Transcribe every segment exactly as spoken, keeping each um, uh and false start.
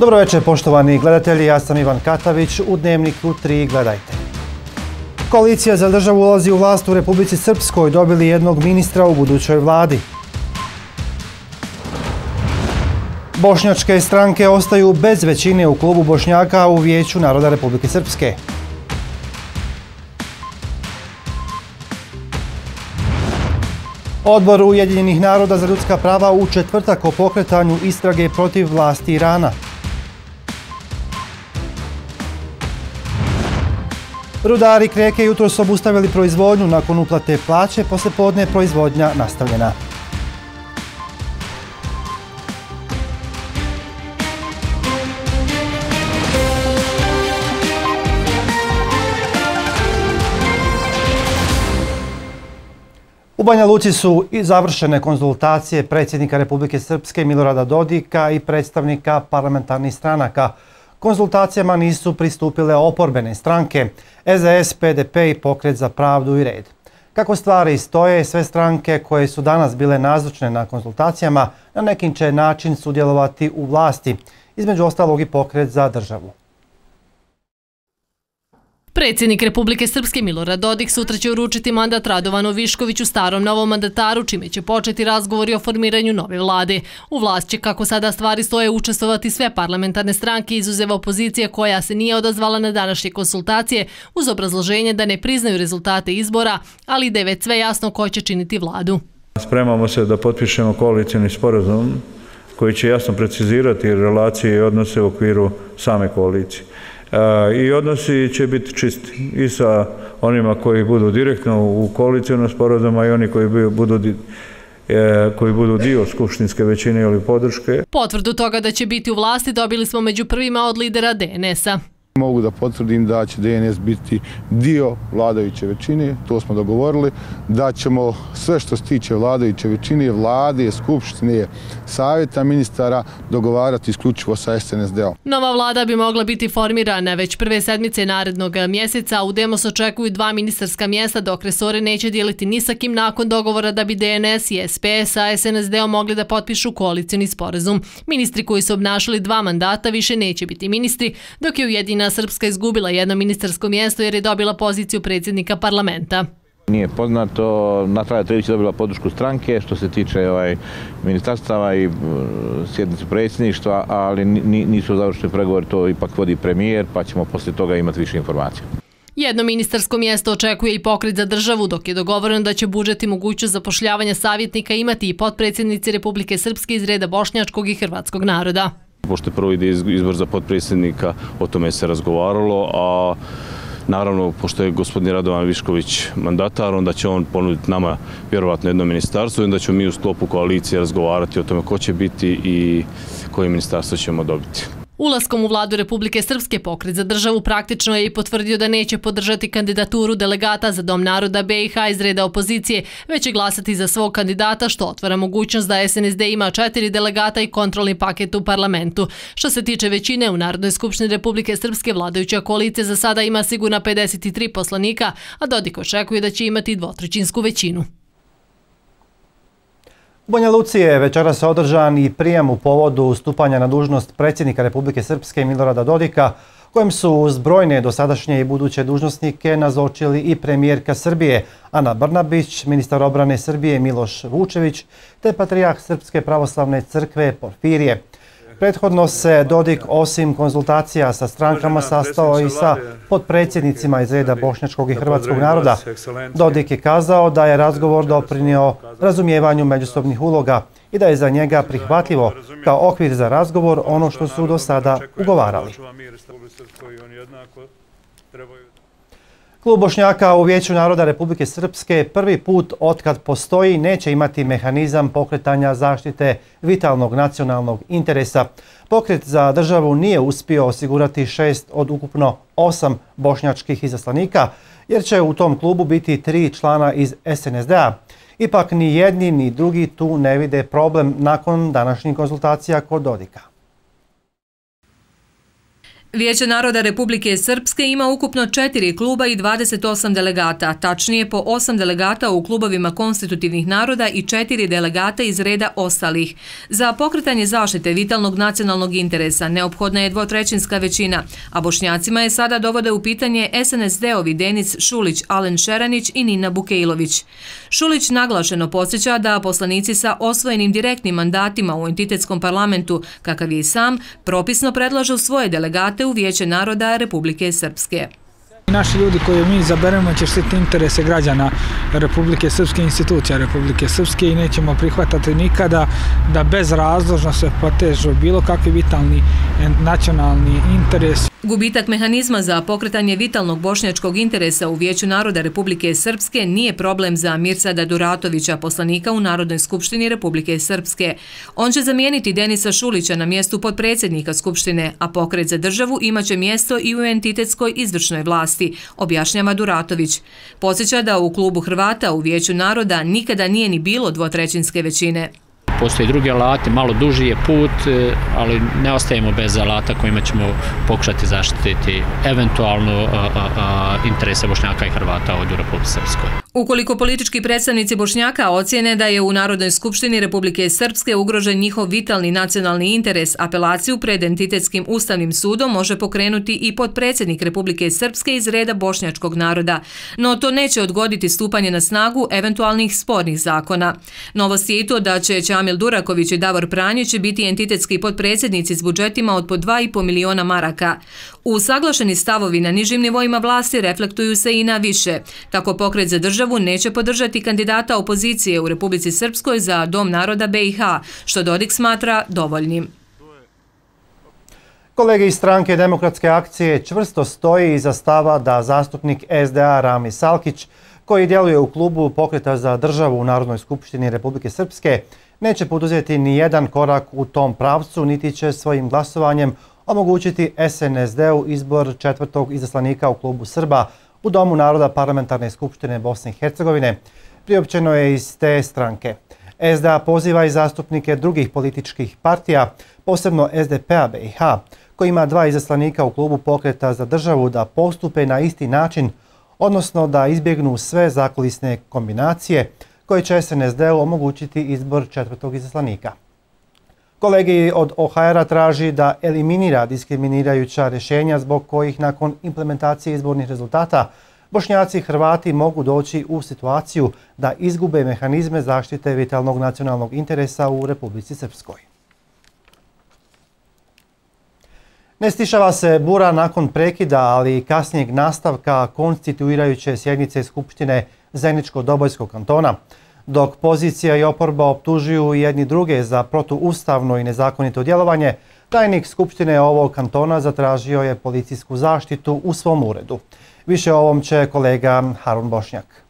Dobro večer, poštovani gledatelji, ja sam Ivan Katavić, u Dnevniku tri gledajte. Koalicija za državu ulazi u vlast u Republici Srpskoj, dobili jednog ministra u budućoj vladi. Bošnjačke stranke ostaju bez većine u klubu Bošnjaka u Vijeću naroda Republike Srpske. Odbor Ujedinjenih naroda za ljudska prava u četvrtak o pokretanju istrage protiv vlasti Irana. Rudari Kreke jutros obustavili proizvodnju nakon uplate plaće, poslijepodne proizvodnja nastavljena. U Banja Luci su i završene konzultacije predsjednika Republike Srpske Milorada Dodika i predstavnika parlamentarnih stranaka. Konzultacijama nisu pristupile oporbene stranke, S D S, P D P i Pokret za pravdu i red. Kako stvari stoje, sve stranke koje su danas bile nazočne na konzultacijama na nekim će način sudjelovati u vlasti, između ostalog i Pokret za državu. Predsjednik Republike Srpske Milorad Dodik sutra će uručiti mandat Radovanu Viškoviću, starom novom mandataru, čime će početi razgovori o formiranju nove vlade. U vlast će, kako sada stvari stoje, učestvovati sve parlamentarne stranke izuzev opozicije koja se nije odazvala na današnje konsultacije uz obrazloženje da ne priznaju rezultate izbora, ali da je već sve jasno ko će činiti vladu. Spremamo se da potpišemo koalicioni sporazum koji će jasno precizirati relacije i odnose u okviru same koalicije. I odnosi će biti čisti i sa onima koji budu direktno u koalicijnom sporazumu i oni koji budu, koji budu dio skupštinske većine ili podrške. Potvrdu toga da će biti u vlasti dobili smo među prvima od lidera D N S-a. Mogu da potvrdim da će D N S biti dio vladajuće većine, to smo dogovorili, da ćemo sve što se tiče vladajuće većine, vlade, skupštine, savjeta ministara dogovarati isključivo sa S N S D-om. Nova vlada bi mogla biti formirana već prve sedmice narednog mjeseca. U Demos očekuju dva ministarska mjesta, dok resore neće dijeliti ni sa kim nakon dogovora da bi D N S i S P sa S N S D-om mogli da potpišu koalicioni sporazum. Ministri koji su obnašali dva mandata više neće biti ministri, dok je Ujedinjena Srpska izgubila jedno ministarsko mjesto jer je dobila poziciju predsjednika parlamenta. Nije poznato, Natalija Trević je dobila podršku stranke što se tiče ovaj, ministarstava i sjednice predsjedništva, ali nisu završeni pregovori, to ipak vodi premijer, pa ćemo poslije toga imati više informacija. Jedno ministarsko mjesto očekuje i Pokret za državu, dok je dogovoreno da će budžet i mogućnost zapošljavanja savjetnika imati i potpredsjednici Republike Srpske iz reda bošnjačkog i hrvatskog naroda. Pošto je prvo ide izbor za potpredsjednika, o tome se razgovaralo, a naravno, pošto je gospodin Radovan Višković mandatar, onda će on ponuditi nama vjerovatno jedno ministarstvo i onda ćemo mi u sklopu koalicije razgovarati o tome ko će biti i koje ministarstvo ćemo dobiti. Ulaskom u vladu Republike Srpske Pokret za državu praktično je i potvrdio da neće podržati kandidaturu delegata za Dom naroda B i H iz reda opozicije, već će glasati za svog kandidata, što otvara mogućnost da S N S D ima četiri delegata i kontrolni paket u parlamentu. Što se tiče većine, u Narodnoj skupštini Republike Srpske vladajuća koalicija za sada ima sigurno pedeset tri poslanika, a Dodik očekuje da će imati dvotrećinsku većinu. U Banja Luci je večeras održan i prijem u povodu stupanja na dužnost predsjednika Republike Srpske Milorada Dodika, kojem su uz brojne dosadašnje i buduće dužnosnike nazočili i premijerka Srbije Ana Brnabić, ministar obrane Srbije Miloš Vučević te patrijarh Srpske pravoslavne crkve Porfirije. Prethodno se Dodik osim konzultacija sa strankama sastao i sa potpredsjednicima iz reda bošnjačkog i hrvatskog naroda. Dodik je kazao da je razgovor doprinio razumijevanju međusobnih uloga i da je za njega prihvatljivo kao okvir za razgovor ono što su do sada ugovarali. Klub Bošnjaka u Vijeću naroda Republike Srpske prvi put otkad postoji neće imati mehanizam pokretanja zaštite vitalnog nacionalnog interesa. Pokret za državu nije uspio osigurati šest od ukupno osam bošnjačkih izaslanika, jer će u tom klubu biti tri člana iz S N S D-a. Ipak ni jedni ni drugi tu ne vide problem nakon današnjih konzultacija kod Dodika. Vijeće naroda Republike Srpske ima ukupno četiri kluba i dvadeset osam delegata, tačnije po osam delegata u klubovima konstitutivnih naroda i četiri delegata iz reda ostalih. Za pokretanje zaštite vitalnog nacionalnog interesa neophodna je dvotrećinska većina, a Bošnjacima je sada dovode u pitanje S N S D-ovi Denis Šulić, Alen Šeranić i Nina Bukejlović. Šulić naglašeno podsjeća da poslanici sa osvojenim direktnim mandatima u entitetskom parlamentu, kakav je i sam, propisno predlažu svoje delegate u Vijeće naroda Republike Srpske. Naši ljudi koje mi izaberemo će štititi interese građana Republike Srpske, institucija Republike Srpske i nećemo prihvatati nikada da bezrazložno se potežu bilo kakvi vitalni nacionalni interes. Gubitak mehanizma za pokretanje vitalnog bošnjačkog interesa u Vijeću naroda Republike Srpske nije problem za Mirsada Duratovića, poslanika u Narodnoj skupštini Republike Srpske. On će zamijeniti Denisa Šulića na mjestu potpredsjednika Skupštine, a Pokret za državu imaće mjesto i u entitetskoj izvršnoj vlasti, objašnjava Duratović. Podsjeća da u klubu Hrvata u Vijeću naroda nikada nije ni bilo dvotrećinske većine. Postoje drugi alati, malo duži je put, ali ne ostajemo bez alata kojima ćemo pokušati zaštititi eventualno interese Bošnjaka i Hrvata ovdje u Republike Srpskoj. Ukoliko politički predstavnici Bošnjaka ocjene da je u Narodnoj skupštini Republike Srpske ugrožen njihov vitalni nacionalni interes, apelaciju pred entitetskim ustavnim sudom može pokrenuti i potpredsjednik Republike Srpske iz reda bošnjačkog naroda, no to neće odgoditi stupanje na snagu eventualnih spornih zakona. Novost je i to da će Čamil Duraković i Davor Pranjić biti entitetski potpredsjednici s budžetima od po dva i po miliona maraka. Usaglašeni stavovi na nižim nivoima vlasti reflektuju se i na više. Tako Pokret za državu neće podržati kandidata opozicije u Republici Srpskoj za Dom naroda B i H, što Dodik smatra dovoljnim. Kolege iz stranke Demokratske akcije čvrsto stoji iza stava da zastupnik S D A Rami Salkić, koji djeluje u klubu Pokreta za državu u Narodnoj skupštini Republike Srpske, neće poduzeti ni jedan korak u tom pravcu, niti će svojim glasovanjem omogućiti S N S D-u izbor četvrtog izaslanika u klubu Srba u Domu naroda Parlamentarne skupštine Bosne i Hercegovine. Priopćeno je iz te stranke. S D A poziva i zastupnike drugih političkih partija, posebno S D P-a B i H, koji ima dva izaslanika u klubu Pokreta za državu, da postupe na isti način, odnosno da izbjegnu sve zakulisne kombinacije koje će S N S D-u omogućiti izbor četvrtog izaslanika. Kolegi od O H R-a traži da eliminira diskriminirajuća rješenja zbog kojih nakon implementacije izbornih rezultata Bošnjaci i Hrvati mogu doći u situaciju da izgube mehanizme zaštite vitalnog nacionalnog interesa u Republici Srpskoj. Ne stišava se bura nakon prekida, ali i kasnijeg nastavka konstituirajuće sjednice Skupštine Zeničko-Dobojskog kantona. Dok pozicija i oporba optužuju jedni druge za protuustavno i nezakonito djelovanje, tajnik Skupštine ovog kantona zatražio je policijsku zaštitu u svom uredu. Više o ovom će kolega Harun Bošnjak.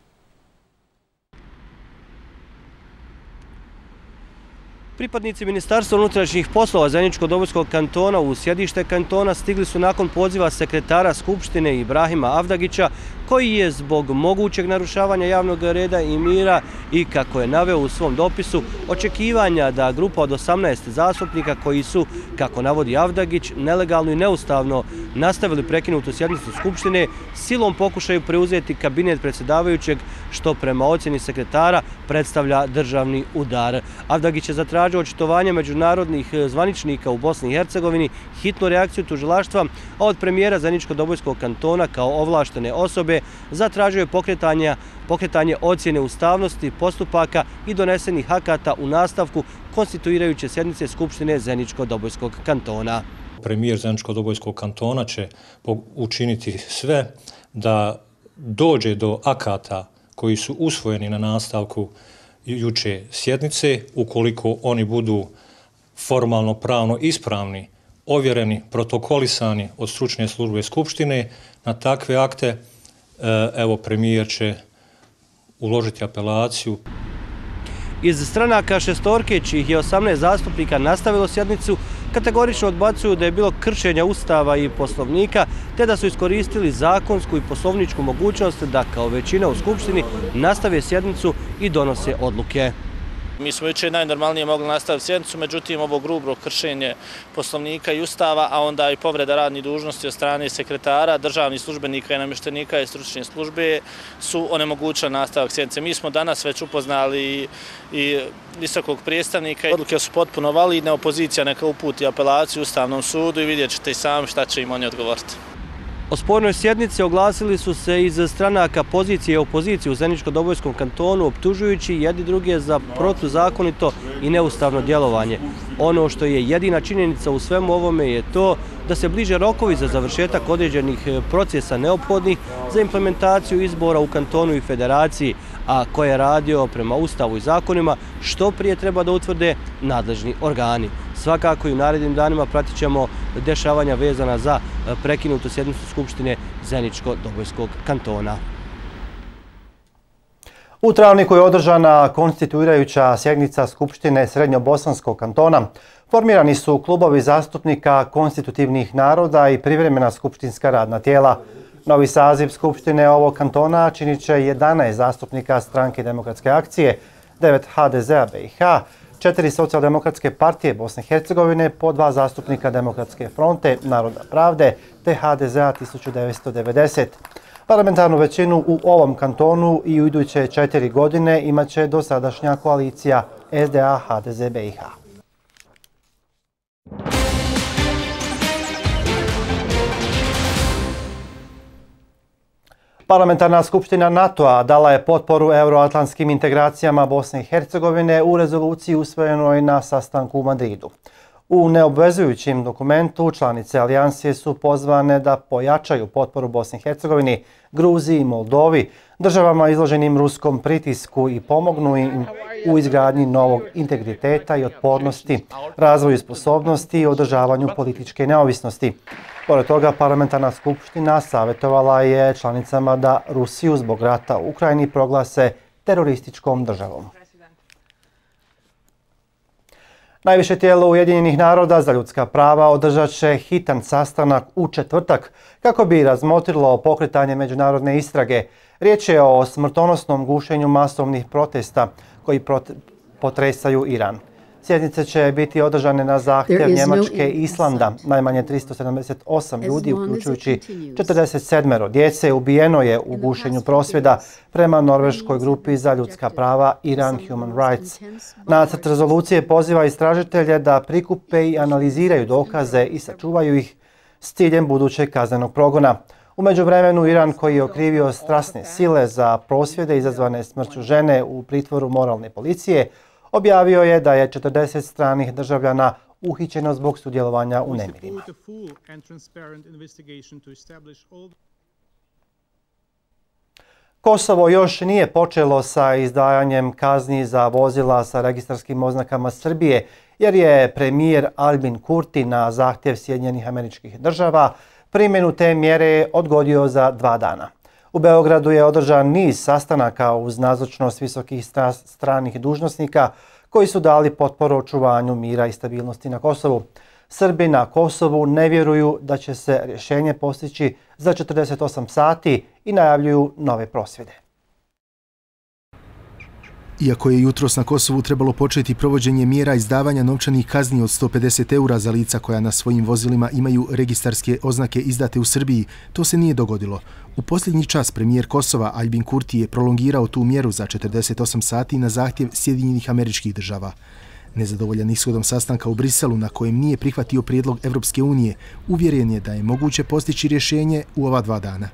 Pripadnici Ministarstva unutrašnjih poslova Zeničko-Dobojskog kantona u sjedište kantona stigli su nakon poziva sekretara Skupštine Ibrahima Avdagića, koji je zbog mogućeg narušavanja javnog reda i mira i, kako je naveo u svom dopisu, očekivanja da grupa od osamnaest zastupnika koji su, kako navodi Avdagić, nelegalno i neustavno nastavili prekinutu sjednicu Skupštine, silom pokušaju preuzeti kabinet predsjedavajućeg, što prema ocjeni sekretara predstavlja državni udar. Avdagić je zatražio očitovanje međunarodnih zvaničnika u Bosni i Hercegovini, hitnu reakciju tužilaštva, a od premijera Zeničko-Dobojskog kantona kao ovlaštene osobe zatražio je pokretanje, pokretanje ocjene ustavnosti postupaka i donesenih akata u nastavku konstituirajuće sjednice Skupštine Zeničko-Dobojskog kantona. Premijer Zeničko-Dobojskog kantona će učiniti sve da dođe do akata koji su usvojeni na nastavku juče sjednice, ukoliko oni budu formalno pravno ispravni, ovjereni, protokolisani od stručne službe Skupštine, na takve akte evo premijer će uložiti apelaciju. Iz stranaka šestorke, čijih je osamnaest zastupnika nastavilo sjednicu, kategorično odbacuju da je bilo kršenja Ustava i Poslovnika, te da su iskoristili zakonsku i poslovničku mogućnost da kao većina u Skupštini nastave sjednicu i donose odluke. Mi smo jučer najnormalnije mogli nastaviti sjednicu, međutim ovo grubo kršenje poslovnika i ustava, a onda i povreda radnih dužnosti od strane sekretara, državnih službenika i namještenika i stručne službe su onemogućile nastavak sjednice. Mi smo danas već upoznali i visokog predstavnika. Odluke su potpuno validne, opozicija neka uputi apelaciju Ustavnom sudu i vidjet ćete i sami šta će im oni odgovoriti. O spornoj sjednici oglasili su se iz stranaka pozicije i opozicije u Zeničko-Dobojskom kantonu, optužujući jedni druge za protuzakonito i neustavno djelovanje. Ono što je jedina činjenica u svemu ovome je to da se bliže rokovi za završetak određenih procesa neophodnih za implementaciju izbora u kantonu i federaciji, a koje je radio prema Ustavu i zakonima, što prije treba da utvrde nadležni organi. Svakako i u narednim danima pratit ćemo dešavanja vezana za prekinutu sjednicu Skupštine Zeničko-Dobojskog kantona. U Travniku je održana konstituirajuća sjednica Skupštine Srednjobosanskog kantona. Formirani su klubovi zastupnika konstitutivnih naroda i privremena skupštinska radna tijela. Novi saziv Skupštine ovog kantona činit će jedanaest zastupnika Stranke demokratske akcije, devet ha de zea be i ha, četiri socijaldemokratske partije Bosne i Hercegovine, po dva zastupnika Demokratske fronte, Naroda pravde te ha de zea tisuću devetsto devedeset. Parlamentarnu većinu u ovom kantonu i u iduće četiri godine imaće dosadašnja koalicija es de a ha de ze be i ha. Parlamentarna skupština NATO-a dala je potporu euroatlantskim integracijama Bosne i Hercegovine u rezoluciji usvojenoj na sastanku u Madridu. U neobvezujućim dokumentu članice alijansije su pozvane da pojačaju potporu Bosni i Hercegovini, Gruziji i Moldovi, državama izloženim ruskom pritisku i pomognu im u izgradnji novog integriteta i otpornosti, razvoju sposobnosti i održavanju političke neovisnosti. Pored toga, parlamentarna skupština savjetovala je članicama da Rusiju zbog rata u Ukrajini proglase terorističkom državom. Najviše tijelo Ujedinjenih naroda za ljudska prava održat će hitan sastanak u četvrtak kako bi razmotrilo pokretanje međunarodne istrage. Riječ je o smrtonosnom gušenju masovnih protesta koji potresaju Iran. Sjednice će biti održane na zahtjev Njemačke i Islanda. Najmanje tristo sedamdeset osam ljudi, uključujući četrdeset sedam djece, ubijeno je u gušenju prosvjeda prema norveškoj grupi za ljudska prava Iran Human Rights. Nacrt rezolucije poziva istražitelje da prikupe i analiziraju dokaze i sačuvaju ih s ciljem budućeg kaznenog progona. U međuvremenu Iran, koji je okrivio strasne sile za prosvjede izazvane smrću žene u pritvoru moralne policije, objavio je da je četrdeset stranih državljana uhićeno zbog sudjelovanja u nemirima. Kosovo još nije počelo sa izdajanjem kazni za vozila sa registarskim oznakama Srbije, jer je premijer Albin Kurti na zahtjev Sjedinjenih Američkih Država primjenu te mjere odgodio za dva dana. U Beogradu je održan niz sastanaka uz nazočnost visokih stranih dužnosnika koji su dali potporu očuvanju mira i stabilnosti na Kosovu. Srbi na Kosovu ne vjeruju da će se rješenje postići za četrdeset osam sati i najavljuju nove prosvjede. Iako je jutros na Kosovu trebalo početi provođenje mjera izdavanja novčanih kazni od sto pedeset eura za lica koja na svojim vozilima imaju registarske oznake izdate u Srbiji, to se nije dogodilo. U posljednji čas premijer Kosova Albin Kurti je prolongirao tu mjeru za četrdeset osam sati na zahtjev Sjedinjenih Američkih Država. Nezadovoljan ishodom sastanka u Briselu, na kojem nije prihvatio prijedlog Evropske unije, uvjeren je da je moguće postići rješenje u ova dva dana.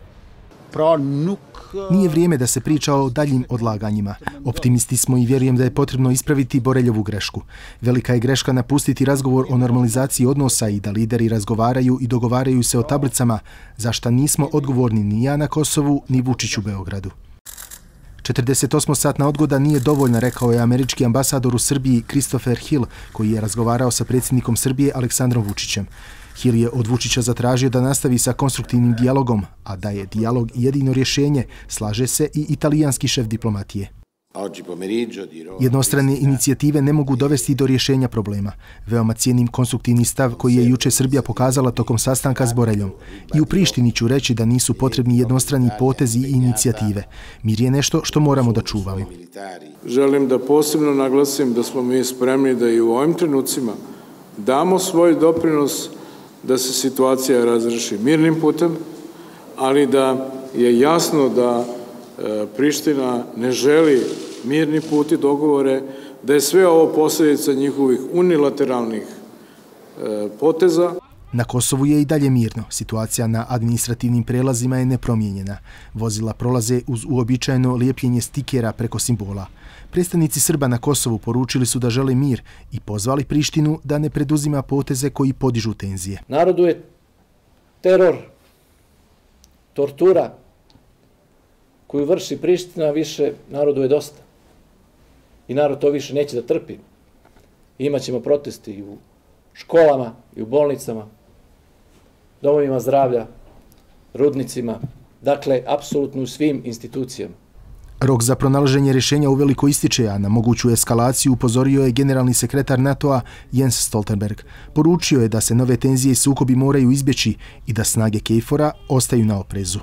Nije vrijeme da se priča o daljim odlaganjima. Optimisti smo i vjerujem da je potrebno ispraviti Boreljovu grešku. Velika je greška napustiti razgovor o normalizaciji odnosa i da lideri razgovaraju i dogovaraju se o tablicama, za šta nismo odgovorni ni ja na Kosovu, ni Vučić u Beogradu. četrdeset osmosatna odgoda nije dovoljna, rekao je američki ambasador u Srbiji Christopher Hill, koji je razgovarao sa predsjednikom Srbije Aleksandrom Vučićem. Hill je od Vučića zatražio da nastavi sa konstruktivnim dijalogom, a da je dijalog jedino rješenje, slaže se i italijanski šef diplomatije. Jednostrane inicijative ne mogu dovesti do rješenja problema. Veoma cijenim konstruktivni stav koji je juče Srbija pokazala tokom sastanka s Boreljom. I u Prištini ću reći da nisu potrebni jednostrani potezi i inicijative. Mir je nešto što moramo da čuvamo. Želim da posebno naglasim da smo mi spremni da i u ovim trenucima damo svoj doprinos da se situacija razreši mirnim putem, ali da je jasno da Priština ne želi mirni put i dogovore, da je sve ovo posljedica njihovih unilateralnih poteza. Na Kosovu je i dalje mirno. Situacija na administrativnim prelazima je nepromijenjena. Vozila prolaze uz uobičajeno lijepljenje stikera preko simbola. Predstavnici Srba na Kosovu poručili su da žele mir i pozvali Prištinu da ne preduzima poteze koji podižu tenzije. Narodu je teror, tortura koju vrši Priština, više narodu je dosta. I narod to više neće da trpi. Imaćemo protesti i u školama, i u bolnicama, domovima zdravlja, rudnicima, dakle, apsolutno u svim institucijama. Rok za pronalaženje rješenja uveliko ističe, a na moguću eskalaciju upozorio je generalni sekretar NATO-a Jens Stoltenberg. Poručio je da se nove tenzije i sukobi moraju izbjeći i da snage KFOR-a ostaju na oprezu.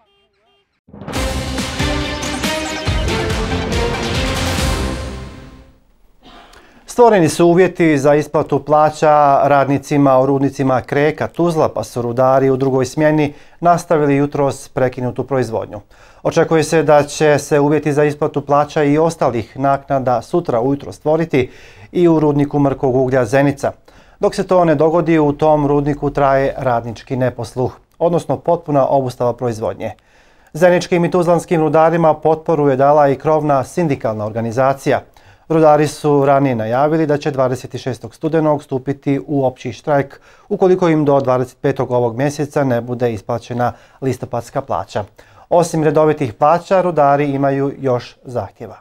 Stvoreni su uvjeti za isplatu plaća radnicima u rudnicima Kreka, Tuzla, pa su rudari u drugoj smjeni nastavili jutros prekinutu proizvodnju. Očekuje se da će se uvjeti za isplatu plaća i ostalih naknada sutra ujutro stvoriti i u rudniku mrkog uglja Zenica. Dok se to ne dogodi, u tom rudniku traje radnički neposluh, odnosno potpuna obustava proizvodnje. Zeničkim i tuzlanskim rudarima potporu je dala i krovna sindikalna organizacija. Rudari su ranije najavili da će dvadeset šestog studenog stupiti u opći štrajk ukoliko im do dvadeset petog ovog mjeseca ne bude isplaćena listopadska plaća. Osim redovitih plaća, rudari imaju još zahtjeva.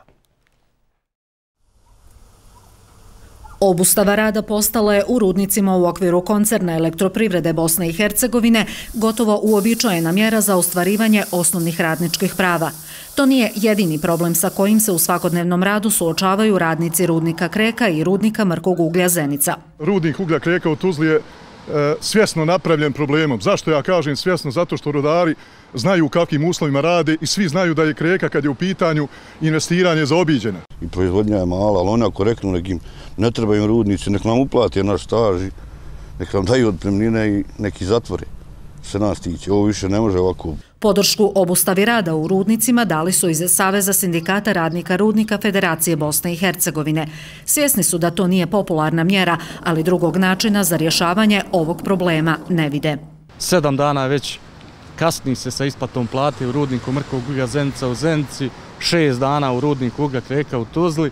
Obustava rada postala je u rudnicima u okviru koncerna Elektroprivrede Bosne i Hercegovine gotovo uobičajena mjera za ostvarivanje osnovnih radničkih prava. To nije jedini problem sa kojim se u svakodnevnom radu suočavaju radnici rudnika Kreka i rudnika mrkog uglja Zenica. Rudnik uglja Kreka u Tuzli je svjesno napravljen problemom. Zašto ja kažem svjesno? Zato što rudari znaju u kakvim uslovima rade i svi znaju da je Kreka kad je u pitanju investiranje zaobiđena. I proizvodnja je mala, ali oni ako reknu nekim ne trebaju rudnici, nek nam uplati naš staž, nek nam daju otpremnine i neki zatvore se nas tiče. Ovo više ne može ovako. Podršku obustavi rada u rudnicima dali su iz Saveza sindikata radnika rudnika Federacije Bosne i Hercegovine. Svjesni su da to nije popularna mjera, ali drugog načina za rješavanje ovog problema ne vide. Sedam dana već kasni se sa isplatom plate u rudniku mrkog uglja Zenica u Zenici, šest dana u rudniku uglja Kreka u Tuzli.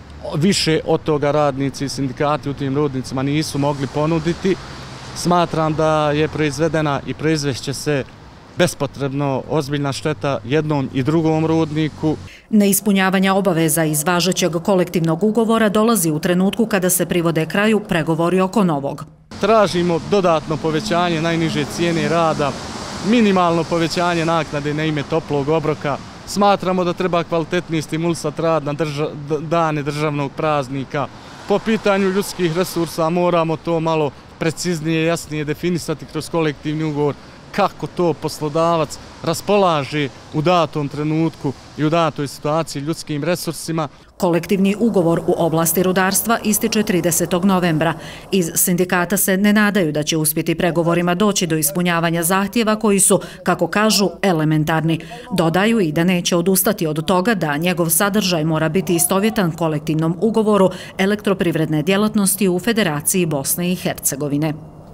Više od toga radnici i sindikati u tim rudnicima nisu mogli ponuditi. Smatram da je proizvedena i proizvešće se bespotrebno ozbiljna šteta jednom i drugom rudniku. Neispunjavanja obaveza iz važećeg kolektivnog ugovora dolazi u trenutku kada se privode kraju pregovori oko novog. Tražimo dodatno povećanje najniže cijene rada, minimalno povećanje naknade na ime toplog obroka. Smatramo da treba kvalitetniji stimulisati rad na drža, dane državnog praznika. Po pitanju ljudskih resursa moramo to malo preciznije i jasnije definisati kroz kolektivni ugovor, kako to poslodavac raspolaže u datom trenutku i u datoj situaciji ljudskim resursima. Kolektivni ugovor u oblasti rudarstva ističe tridesetog novembra. Iz sindikata se ne nadaju da će uspjeti pregovorima doći do ispunjavanja zahtjeva koji su, kako kažu, elementarni. Dodaju i da neće odustati od toga da njegov sadržaj mora biti istovjetan kolektivnom ugovoru elektroprivredne djelatnosti u Federaciji Bosne i Hercegovine.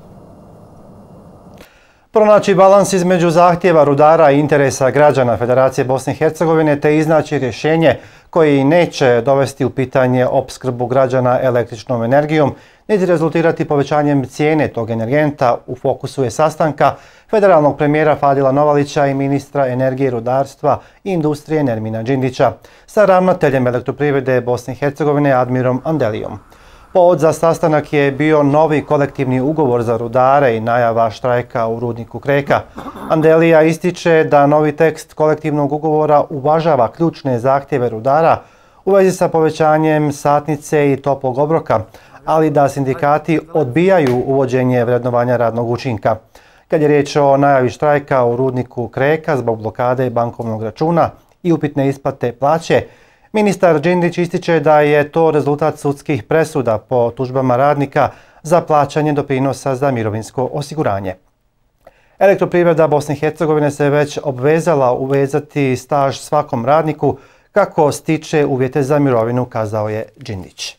Pronaći balans između zahtjeva rudara i interesa građana Federacije Bosne i Hercegovine te iznaći rješenje koji neće dovesti u pitanje opskrbu građana električnom energijom, niti rezultirati povećanjem cijene tog energenta u fokusu je sastanka federalnog premijera Fadila Novalića i ministra energije, rudarstva i industrije Nermina Đindića sa ravnateljem Elektroprivrede Bosne i Hercegovine Admirom Andelijom. Povod za sastanak je bio novi kolektivni ugovor za rudare i najava štrajka u rudniku Kreka. Andelija ističe da novi tekst kolektivnog ugovora uvažava ključne zahtjeve rudara u vezi sa povećanjem satnice i toplog obroka, ali da sindikati odbijaju uvođenje vrednovanja radnog učinka. Kad je riječ o najavi štrajka u rudniku Kreka zbog blokade bankovnog računa i upitne isplate plaće, ministar Đinđić ističe da je to rezultat sudskih presuda po tužbama radnika za plaćanje doprinosa za mirovinsko osiguranje. Elektroprivreda Bosne i Hercegovine se već obvezala uvezati staž svakom radniku kako stiče uvjete za mirovinu, kazao je Đinđić.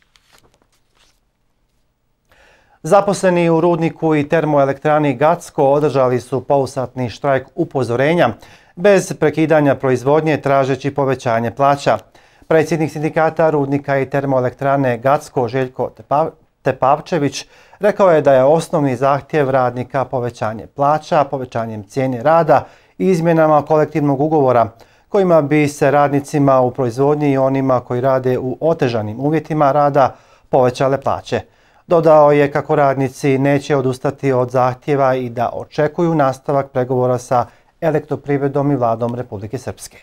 Zaposleni u rudniku i termoelektrani Gacko održali su polusatni štrajk upozorenja bez prekidanja proizvodnje tražeći povećanje plaća. Predsjednik sindikata rudnika i termoelektrane Gacko Željko Tepavčević rekao je da je osnovni zahtjev radnika povećanje plaća, povećanjem cijene rada i izmjenama kolektivnog ugovora kojima bi se radnicima u proizvodnji i onima koji rade u otežanim uvjetima rada povećale plaće. Dodao je kako radnici neće odustati od zahtjeva i da očekuju nastavak pregovora sa Elektroprivredom i vladom Republike Srpske.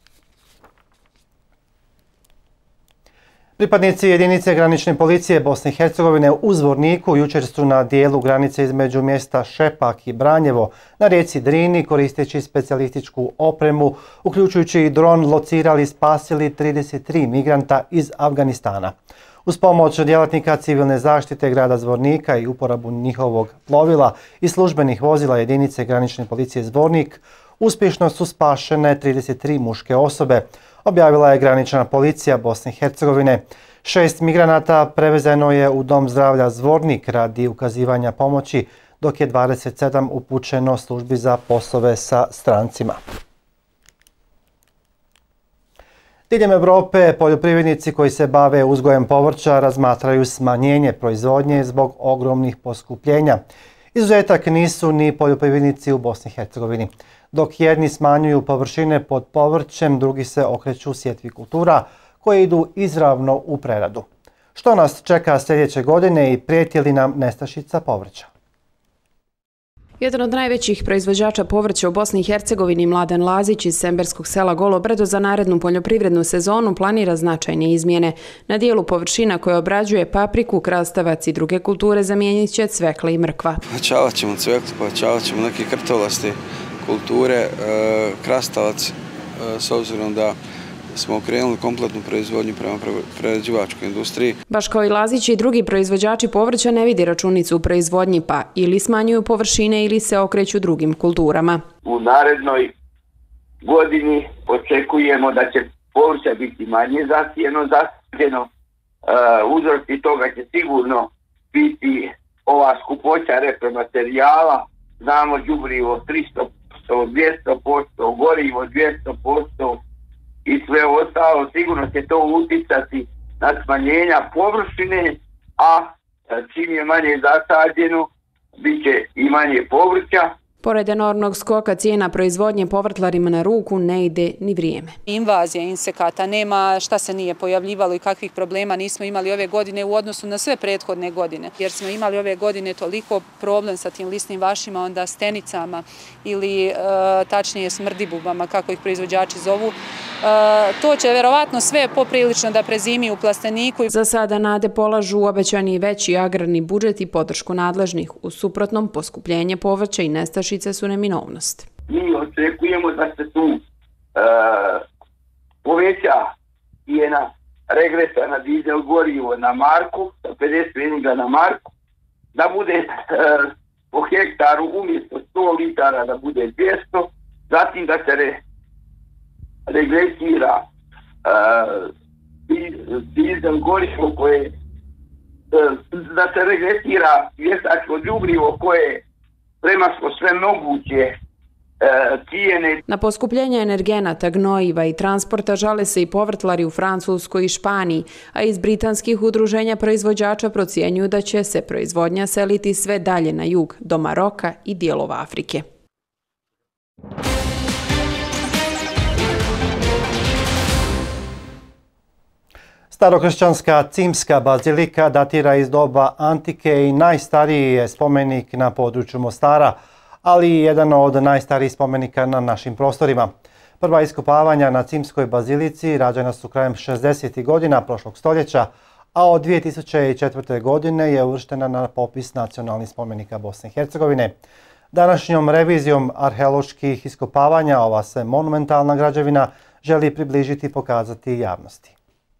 Pripadnici jedinice granične policije Bosne i Hercegovine u Zvorniku jučer su na dijelu granice između mjesta Šepak i Branjevo na rijeci Drini koristeći specijalističku opremu, uključujući i dron, locirali i spasili trideset tri migranta iz Afganistana. Uz pomoć djelatnika civilne zaštite grada Zvornika i uporabu njihovog plovila i službenih vozila jedinice granične policije Zvornik, uspješno su spašene trideset tri muške osobe, objavila je granična policija Bosne i Hercegovine. Šest migranata prevezeno je u Dom zdravlja Zvornik radi ukazivanja pomoći, dok je dvadeset sedam upućeno službi za poslove sa strancima. Diljem Evrope poljoprivrednici koji se bave uzgojem povrća razmatraju smanjenje proizvodnje zbog ogromnih poskupljenja. Izuzetak nisu ni poljoprivrednici u Bosni i Hercegovini. Dok jedni smanjuju površine pod povrćem, drugi se okreću sjetvi kultura koje idu izravno u preradu. Što nas čeka sljedeće godine i prijeti li nam nestašica povrća? Jedan od najvećih proizvođača povrća u Bosni i Hercegovini, Mladen Lazić iz semberskog sela Golo Brdo, za narednu poljoprivrednu sezonu planira značajne izmjene. Na dijelu površina koje obrađuje papriku, krastavac i druge kulture zamijenit će cvekla i mrkva. Povećavat ćemo cveklu, povećavat ćemo neke krtovlaste kulture, krastavac, s obzirom da smo okrenuli kompletnu proizvodnju prema prerađivačkoj industriji. Baš kao i Lazić i drugi proizvođači povrća ne vidi računicu u proizvodnji, pa ili smanjuju površine ili se okreću drugim kulturama. U narednoj godini očekujemo da će povrća biti manje zasijeno, zasađeno. Uzroci toga će sigurno biti ova skupoća repromaterijala. Znamo đubrivo tristo posto, dvjesto posto, gorivo dvjesto posto. I sve ostalo, sigurno će to uticati na smanjenja površine, a čim je manje zasađeno, bit će i manje povrća. Pored enormnog skoka cijena proizvodnje povrtlarima na ruku ne ide ni vrijeme. Invazija insekata, nema šta se nije pojavljivalo i kakvih problema nismo imali ove godine u odnosu na sve prethodne godine. Jer smo imali ove godine toliko problem sa tim lisnim vašima, onda stenicama ili e, tačnije smrdibubama, kako ih proizvođači zovu. E, to će verovatno sve poprilično da prezimi u plasteniku. Za sada nade polažu obećani veći agrarni budžet i podršku nadležnih. U suprotnom, poskupljenje povrća i nestašice su neminovnost. Mi očekujemo da se tu e, poveća cijena regresa na dizel gorivo na marku, sa pedeset pfeniga na marku, da bude e, po hektaru umjesto sto litara da bude dvjesto, zatim da se re, regresira e, dizel gorivo koje e, da se regresira vještačko đubrivo koje premašlo sve moguće e, cijene. Na poskupljenje energenata, gnojiva i transporta žale se i povrtlari u Francuskoj i Španiji, a iz britanskih udruženja proizvođača procjenjuju da će se proizvodnja seliti sve dalje na jug, do Maroka i dijelova Afrike. Starokršćanska Cimska bazilika datira iz doba antike i najstariji je spomenik na području Mostara, ali i jedan od najstarijih spomenika na našim prostorima. Prva iskopavanja na Cimskoj bazilici rađena su krajem šezdesetih godina prošlog stoljeća, a od dvije tisuće četvrte. godine je uvrštena na popis nacionalnih spomenika Bosne i Hercegovine. Današnjom revizijom arheoloških iskopavanja ova se monumentalna građevina želi približiti i pokazati javnosti.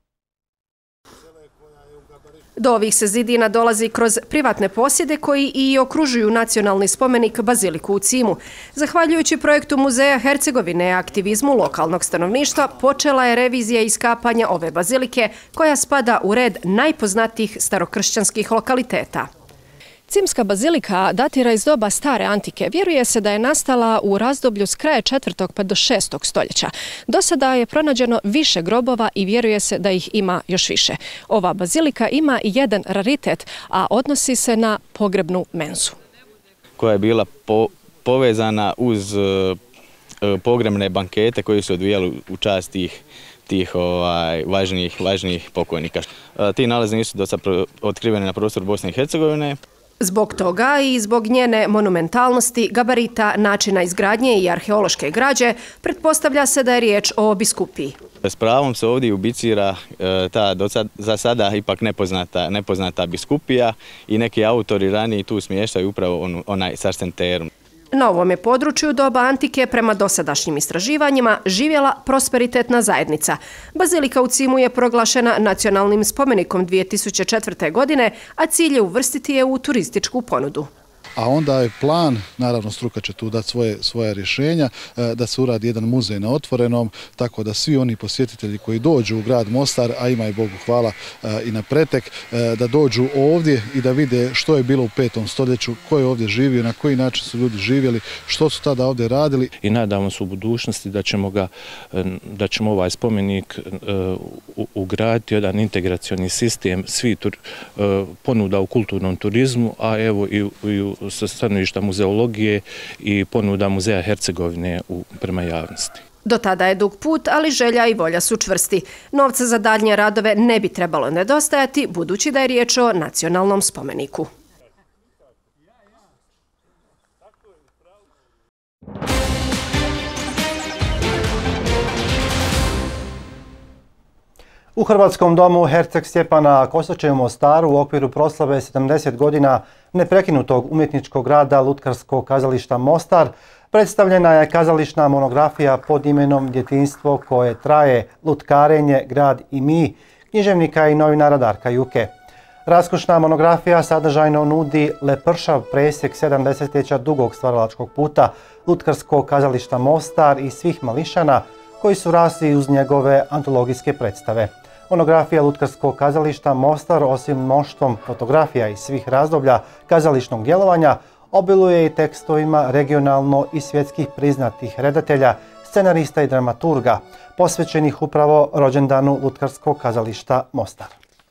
Do ovih se zidina dolazi kroz privatne posjede koji i okružuju nacionalni spomenik Baziliku u Cimu. Zahvaljujući projektu Muzeja Hercegovine i aktivizmu lokalnog stanovništva, počela je revizija iskapanja ove bazilike koja spada u red najpoznatijih starokršćanskih lokaliteta. Cimska bazilika datira iz doba stare antike. Vjeruje se da je nastala u razdoblju s kraja četvrtog pa do šestog stoljeća. Do sada je pronađeno više grobova i vjeruje se da ih ima još više. Ova bazilika ima i jedan raritet, a odnosi se na pogrebnu menzu. Koja je bila po, povezana uz uh, pogrebne bankete koji su odvijali u čast tih tih ovaj, važnijih, važnijih pokojnika. Uh, ti nalazi nisu do sad otkriveni na prostoru Bosne i Hercegovine. Zbog toga i zbog njene monumentalnosti, gabarita, načina izgradnje i arheološke građe, pretpostavlja se da je riječ o biskupiji. S pravom se ovdje ubicira ta do sad, za sada ipak nepoznata, nepoznata biskupija i neki autori ranije tu smještaju upravo on, onaj Sarsenterum. Na ovom je području doba antike prema dosadašnjim istraživanjima živjela prosperitetna zajednica. Bazilika u Cimu je proglašena nacionalnim spomenikom dvije tisuće četvrte. godine, a cilj je uvrstiti je u turističku ponudu. A onda je plan, naravno struka će tu dati svoje, svoje rješenja, da se uradi jedan muzej na otvorenom, tako da svi oni posjetitelji koji dođu u grad Mostar, a ima i Bogu hvala i na pretek, da dođu ovdje i da vide što je bilo u petom stoljeću, ko je ovdje živio, na koji način su ljudi živjeli, što su tada ovdje radili. I nadamo se u budućnosti da ćemo, ga, da ćemo ovaj spomenik ugraditi jedan integracioni sistem svih ponuda u kulturnom turizmu, a evo i u sa stanovišta muzeologije i ponuda Muzeja Hercegovine u, prema javnosti. Do tada je dug put, ali želja i volja su čvrsti. Novca za daljnje radove ne bi trebalo nedostajati, budući da je riječ o nacionalnom spomeniku. U Hrvatskom domu Herceg Stjepana Kosače u Mostaru u okviru proslave sedamdeset godina neprekinutog umjetničkog rada Lutkarskog kazališta Mostar predstavljena je kazališna monografija pod imenom Djetinjstvo koje traje, lutkarenje, grad i mi, književnika i novinara Darka Juke. Raskošna monografija sadržajno nudi lepršav presjek sedamdesetljeća dugog stvaralačkog puta Lutkarskog kazališta Mostar i svih mališana koji su rasli uz njegove antologijske predstave. Monografija Lutkarskog kazališta Mostar, osim mnoštvom fotografija iz svih razdoblja kazališnog djelovanja, obiluje i tekstovima regionalno i svjetskih priznatih redatelja, scenarista i dramaturga, posvećenih upravo rođendanu Lutkarskog kazališta Mostar.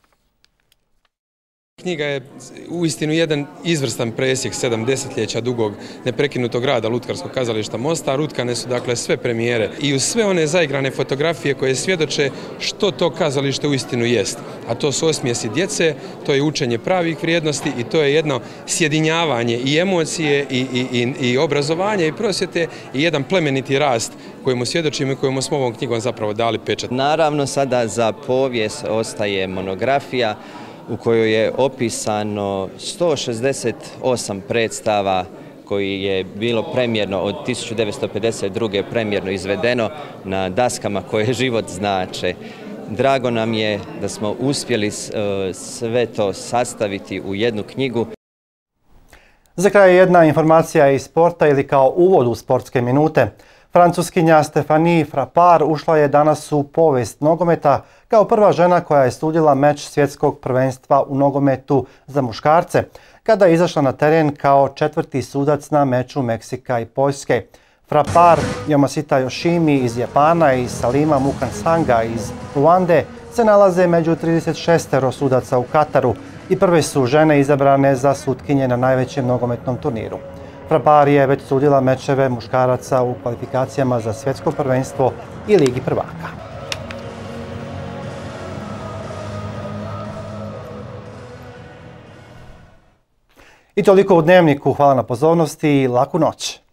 Knjiga je uistinu jedan izvrstan presjek sedamdesetljeća dugog neprekinutog rada Lutkarskog kazališta Mostar. Utkane su dakle sve premijere i uz sve one zaigrane fotografije koje svjedoče što to kazalište uistinu jest. A to su osmijesi djece, to je učenje pravih vrijednosti i to je jedno sjedinjavanje i emocije i, i, i, i obrazovanja i prosvjete i jedan plemeniti rast kojemu svjedočimo i kojemu smo ovom knjigom zapravo dali pečat. Naravno sada za povijest ostaje monografija u kojoj je opisano sto šezdeset osam predstava koji je bilo premjerno od tisuću devetsto pedeset druge premjerno izvedeno na daskama koje život znače. Drago nam je da smo uspjeli sve to sastaviti u jednu knjigu. Za kraj jedna informacija iz sporta ili kao uvod u sportske minute. Francuskinja Stéphanie Frappart ušla je danas u povijest nogometa kao prva žena koja je sudila meč svjetskog prvenstva u nogometu za muškarce, kada je izašla na teren kao četvrti sudac na meču Meksika i Poljske. Frappart, Yamashita Yoshimi iz Japana i Salima Mukansanga iz Ruande se nalaze među trideset šest sudaca u Kataru i prve su žene izabrane za sutkinje na najvećem nogometnom turniru. Frappart je već sudila mečeve muškaraca u kvalifikacijama za svjetsko prvenstvo i Ligi prvaka. I toliko u Dnevniku. Hvala na pozornosti i laku noć.